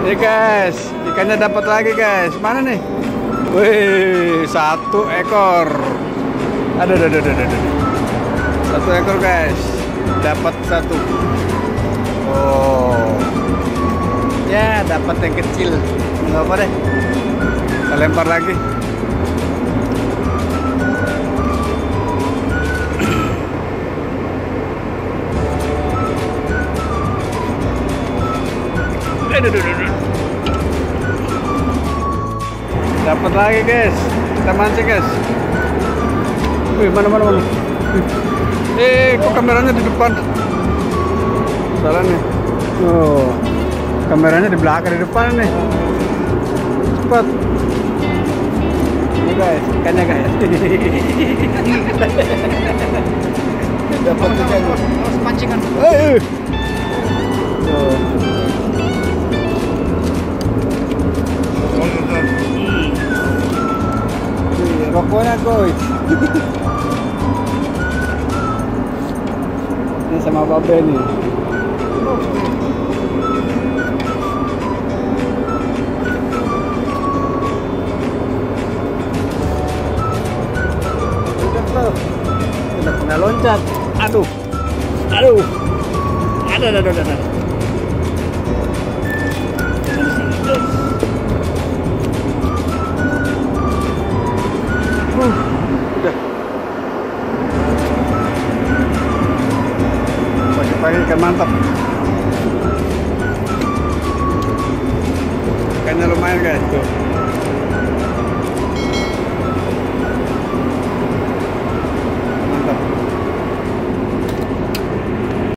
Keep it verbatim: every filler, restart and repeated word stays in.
Nih guys, ikannya dapat lagi guys. Mana nih? Wih, satu ekor. Aduh, aduh, aduh, aduh, aduh. Satu ekor guys, dapat satu. Oh, ya dapat yang kecil. Nggak apa deh. Kita lempar lagi. Dapat lagi guys, kita mancing guys. Wih, mana mana mana. Eh, kok kameranya di depan? Salah nih. Oh, kameranya di belakang, di depan nih. Cepat. Ini guys, ikannya guys. Dapat ikan. Harus pancingan. Eh. Oh. Rokoknya guys. Ini sama Babe nih. Udah tuh. Udah pernah loncat. Aduh. Aduh. Ada ada ada ada. Uh, udah. Pagi-pagi ikan mantap. Ikannya lumayan guys tuh.